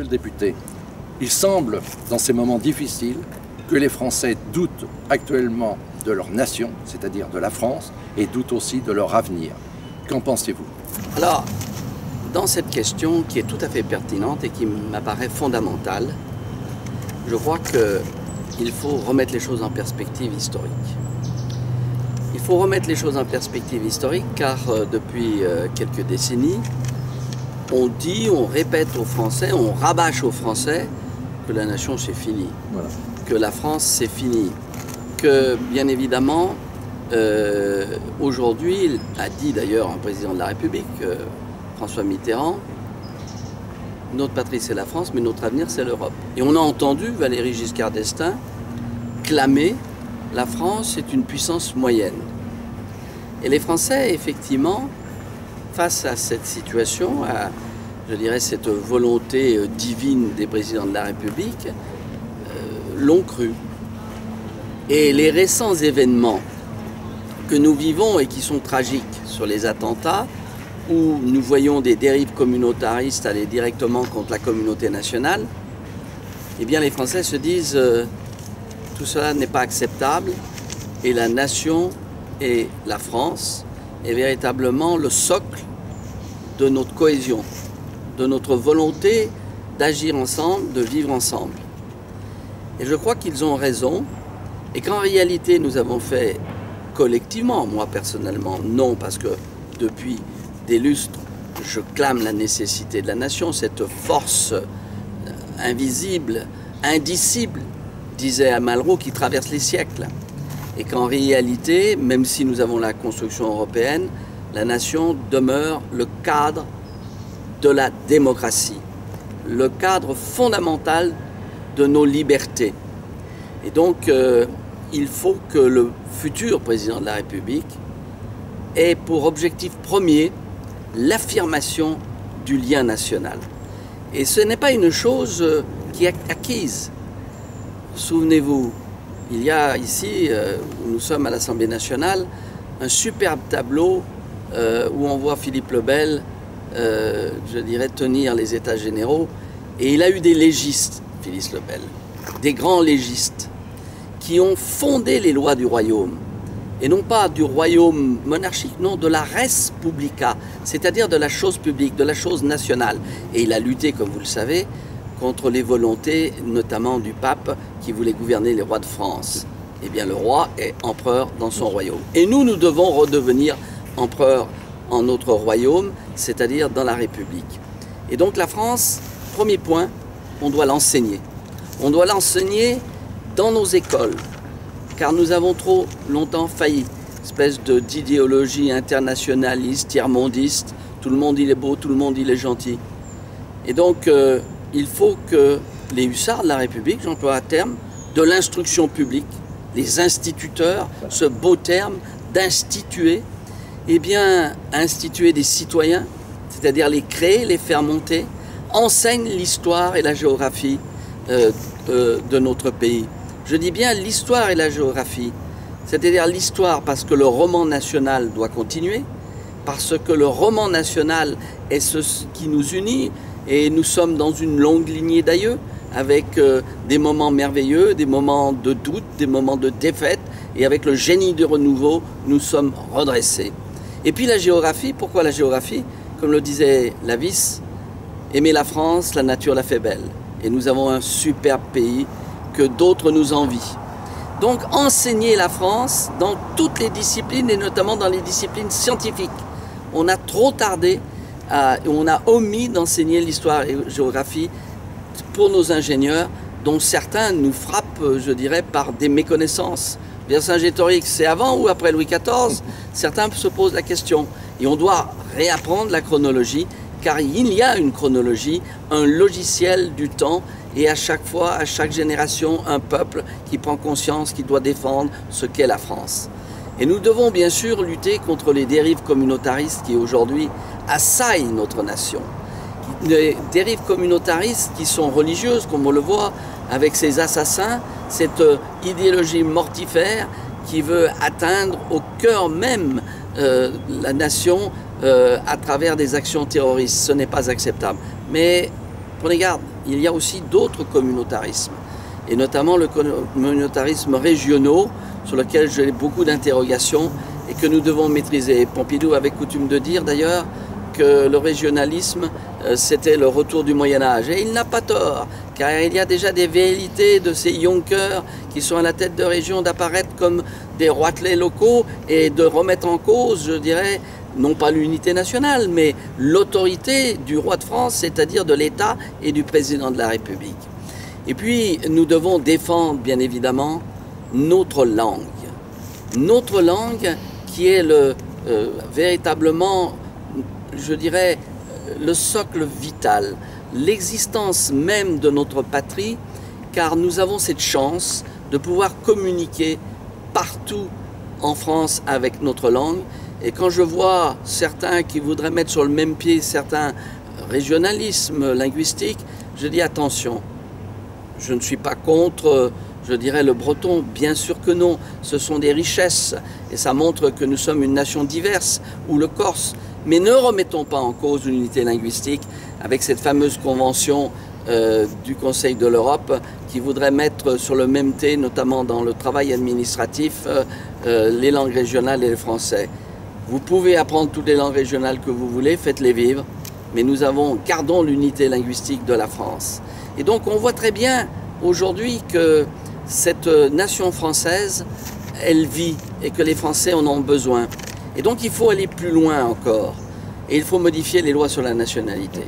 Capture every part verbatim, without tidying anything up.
le député. Il semble, dans ces moments difficiles, que les Français doutent actuellement de leur nation, c'est-à-dire de la France, et doutent aussi de leur avenir. Qu'en pensez-vous? Alors, dans cette question qui est tout à fait pertinente et qui m'apparaît fondamentale, je crois qu'il faut remettre les choses en perspective historique. Il faut remettre les choses en perspective historique car euh, depuis euh, quelques décennies, on dit, on répète aux Français, on rabâche aux Français que la nation c'est fini, voilà. Que la France c'est fini, que bien évidemment, euh, aujourd'hui, a dit d'ailleurs un président de la République, euh, François Mitterrand, notre patrie c'est la France, mais notre avenir c'est l'Europe. Et on a entendu Valéry Giscard d'Estaing clamer la France est une puissance moyenne. Et les Français, effectivement, face à cette situation, à, je dirais, cette volonté divine des présidents de la République, euh, l'ont cru. Et les récents événements que nous vivons et qui sont tragiques sur les attentats, où nous voyons des dérives communautaristes aller directement contre la communauté nationale, eh bien les Français se disent euh, tout cela n'est pas acceptable et la nation et la France est véritablement le socle de notre cohésion, de notre volonté d'agir ensemble, de vivre ensemble. Et je crois qu'ils ont raison et qu'en réalité nous avons fait collectivement, moi personnellement non, parce que depuis des lustres je clame la nécessité de la nation, cette force invisible, indicible, disait Malraux, qui traverse les siècles. Et qu'en réalité, même si nous avons la construction européenne, la nation demeure le cadre de la démocratie, le cadre fondamental de nos libertés. Et donc, euh, il faut que le futur président de la République ait pour objectif premier l'affirmation du lien national. Et ce n'est pas une chose qui est acquise. Souvenez-vous, il y a ici, euh, où nous sommes à l'Assemblée nationale, un superbe tableau euh, où on voit Philippe le Bel, euh, je dirais, tenir les États généraux. Et il a eu des légistes, Philippe le Bel, des grands légistes, qui ont fondé les lois du royaume. Et non pas du royaume monarchique, non, de la res publica, c'est-à-dire de la chose publique, de la chose nationale. Et il a lutté, comme vous le savez, contre les volontés, notamment du pape, qui voulait gouverner les rois de France. Eh bien, le roi est empereur dans son royaume. Et nous, nous devons redevenir empereurs en notre royaume, c'est-à-dire dans la République. Et donc la France, premier point, on doit l'enseigner. On doit l'enseigner dans nos écoles, car nous avons trop longtemps failli. Espèce de, d'idéologie internationaliste, tiers-mondiste, tout le monde il est beau, tout le monde il est gentil. Et donc, euh, il faut que les hussards de la République, j'emploie un terme, de l'instruction publique, les instituteurs, ce beau terme d'instituer, eh bien, instituer des citoyens, c'est-à-dire les créer, les faire monter, enseignent l'histoire et la géographie euh, euh, de notre pays. Je dis bien l'histoire et la géographie, c'est-à-dire l'histoire parce que le roman national doit continuer, parce que le roman national est ce qui nous unit, et nous sommes dans une longue lignée d'aïeux, avec euh, des moments merveilleux, des moments de doute, des moments de défaite, et avec le génie du renouveau, nous sommes redressés. Et puis la géographie, pourquoi la géographie? Comme le disait Lavis, aimer la France, la nature la fait belle. Et nous avons un superbe pays que d'autres nous envient. Donc enseigner la France dans toutes les disciplines, et notamment dans les disciplines scientifiques. On a trop tardé, à, on a omis d'enseigner l'histoire et la géographie pour nos ingénieurs, dont certains nous frappent, je dirais, par des méconnaissances. Vercingétorix, c'est avant ou après Louis quatorze? Certains se posent la question. Et on doit réapprendre la chronologie, car il y a une chronologie, un logiciel du temps, et à chaque fois, à chaque génération, un peuple qui prend conscience qu'il doit défendre ce qu'est la France. Et nous devons bien sûr lutter contre les dérives communautaristes qui aujourd'hui assaillent notre nation. Des dérives communautaristes qui sont religieuses, comme on le voit, avec ces assassins, cette idéologie mortifère qui veut atteindre au cœur même euh, la nation euh, à travers des actions terroristes. Ce n'est pas acceptable. Mais prenez garde, il y a aussi d'autres communautarismes, et notamment le communautarisme régional, sur lequel j'ai beaucoup d'interrogations et que nous devons maîtriser. Pompidou avait coutume de dire d'ailleurs que le régionalisme, euh, c'était le retour du Moyen-Âge. Et il n'a pas tort, car il y a déjà des velléités de ces Junkers qui sont à la tête de région d'apparaître comme des roitelets locaux et de remettre en cause, je dirais, non pas l'unité nationale, mais l'autorité du roi de France, c'est-à-dire de l'État et du président de la République. Et puis, nous devons défendre, bien évidemment, notre langue. Notre langue qui est le, euh, véritablement, je dirais, le socle vital, l'existence même de notre patrie, car nous avons cette chance de pouvoir communiquer partout en France avec notre langue. Et quand je vois certains qui voudraient mettre sur le même pied certains régionalismes linguistiques, je dis attention, je ne suis pas contre, je dirais, le breton, bien sûr que non, ce sont des richesses et ça montre que nous sommes une nation diverse, ou le corse, mais ne remettons pas en cause l'unité linguistique avec cette fameuse convention euh, du Conseil de l'Europe qui voudrait mettre sur le même pied, notamment dans le travail administratif, euh, euh, les langues régionales et le français. Vous pouvez apprendre toutes les langues régionales que vous voulez, faites-les vivre, mais nous avons, gardons l'unité linguistique de la France. Et donc on voit très bien aujourd'hui que cette nation française, elle vit et que les Français en ont besoin. Et donc il faut aller plus loin encore. Et il faut modifier les lois sur la nationalité.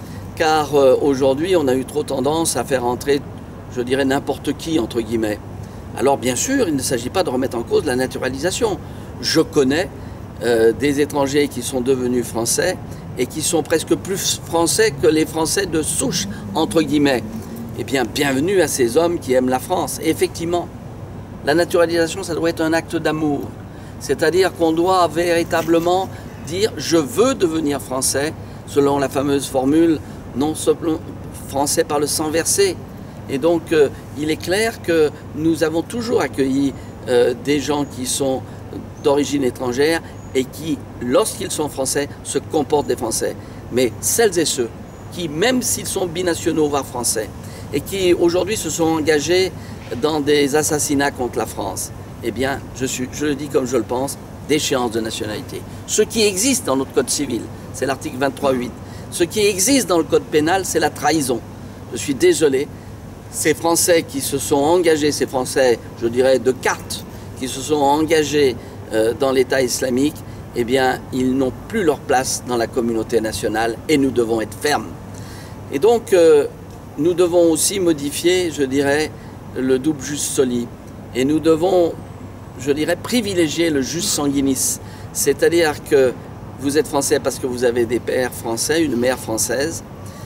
Car euh, aujourd'hui, on a eu trop tendance à faire entrer, je dirais, n'importe qui, entre guillemets. Alors bien sûr, il ne s'agit pas de remettre en cause la naturalisation. Je connais euh, des étrangers qui sont devenus français et qui sont presque plus français que les Français de souche, entre guillemets. Eh bien, bienvenue à ces hommes qui aiment la France. Et effectivement, la naturalisation, ça doit être un acte d'amour. C'est-à-dire qu'on doit véritablement dire « je veux devenir français », selon la fameuse formule « non seulement français par le sang versé ». Et donc, euh, il est clair que nous avons toujours accueilli euh, des gens qui sont d'origine étrangère et qui, lorsqu'ils sont français, se comportent des Français. Mais celles et ceux qui, même s'ils sont binationaux, voire français, et qui aujourd'hui se sont engagés dans des assassinats contre la France, eh bien, je, suis, je le dis comme je le pense, déchéance de nationalité. Ce qui existe dans notre code civil, c'est l'article vingt-trois huit. Ce qui existe dans le code pénal, c'est la trahison. Je suis désolé, ces Français qui se sont engagés, ces Français, je dirais, de carte, qui se sont engagés euh, dans l'État islamique, eh bien, ils n'ont plus leur place dans la communauté nationale et nous devons être fermes. Et donc, euh, nous devons aussi modifier, je dirais, le double jus soli. Et nous devons, je dirais, privilégier le jus sanguinis. C'est-à-dire que vous êtes français parce que vous avez des pères français, une mère française.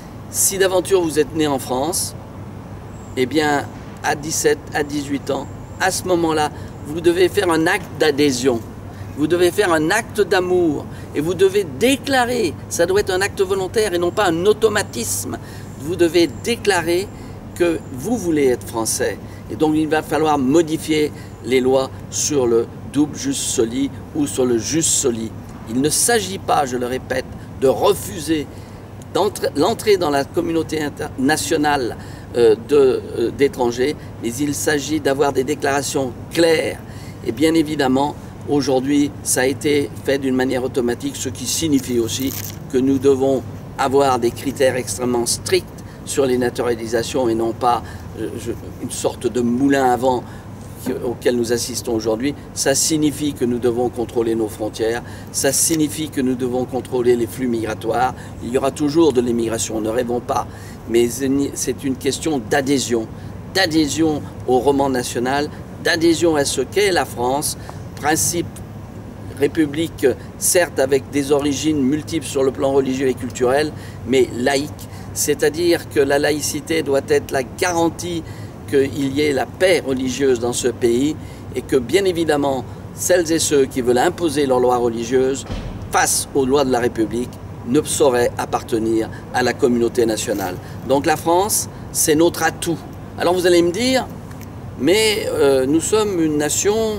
Si d'aventure vous êtes né en France, eh bien, à dix-sept, à dix-huit ans, à ce moment-là, vous devez faire un acte d'adhésion. Vous devez faire un acte d'amour. Et vous devez déclarer, ça doit être un acte volontaire et non pas un automatisme. Vous devez déclarer que vous voulez être français. Et donc il va falloir modifier les lois sur le double jus soli ou sur le jus soli. Il ne s'agit pas, je le répète, de refuser l'entrée dans la communauté nationale euh, d'étrangers, euh, mais il s'agit d'avoir des déclarations claires. Et bien évidemment, aujourd'hui, ça a été fait d'une manière automatique, ce qui signifie aussi que nous devons avoir des critères extrêmement stricts sur les naturalisations et non pas euh, je, une sorte de moulin à vent auquel nous assistons aujourd'hui. Ça signifie que nous devons contrôler nos frontières, ça signifie que nous devons contrôler les flux migratoires. Il y aura toujours de l'immigration, ne rêvons pas, mais c'est une question d'adhésion, d'adhésion au roman national, d'adhésion à ce qu'est la France, principe république, certes avec des origines multiples sur le plan religieux et culturel, mais laïque. C'est-à-dire que la laïcité doit être la garantie qu'il y ait la paix religieuse dans ce pays et que, bien évidemment, celles et ceux qui veulent imposer leurs lois religieuses face aux lois de la République ne sauraient appartenir à la communauté nationale. Donc la France, c'est notre atout. Alors vous allez me dire, mais euh, nous sommes une nation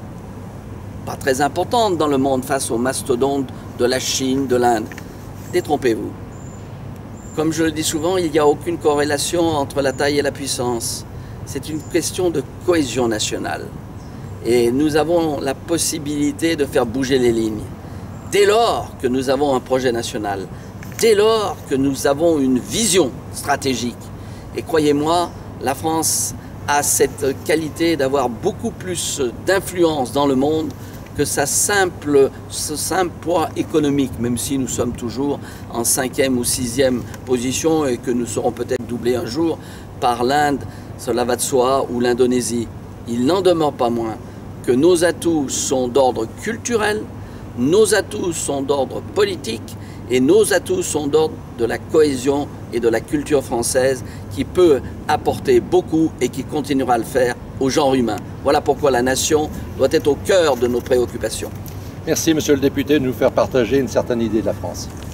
pas très importante dans le monde face aux mastodontes de la Chine, de l'Inde. Détrompez-vous. Comme je le dis souvent, il n'y a aucune corrélation entre la taille et la puissance. C'est une question de cohésion nationale. Et nous avons la possibilité de faire bouger les lignes. Dès lors que nous avons un projet national, dès lors que nous avons une vision stratégique. Et croyez-moi, la France a cette qualité d'avoir beaucoup plus d'influence dans le monde que sa simple, ce simple poids économique, même si nous sommes toujours en cinquième ou sixième position et que nous serons peut-être doublés un jour par l'Inde, cela va de soi, ou l'Indonésie. Il n'en demeure pas moins que nos atouts sont d'ordre culturel, nos atouts sont d'ordre politique et nos atouts sont d'ordre de la cohésion et de la culture française qui peut apporter beaucoup et qui continuera à le faire au genre humain. Voilà pourquoi la nation doit être au cœur de nos préoccupations. Merci, monsieur le député, de nous faire partager une certaine idée de la France.